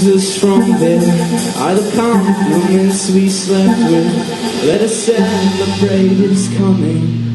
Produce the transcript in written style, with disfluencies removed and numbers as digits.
us from there are the compliments we slept with. Let us celebrate his coming.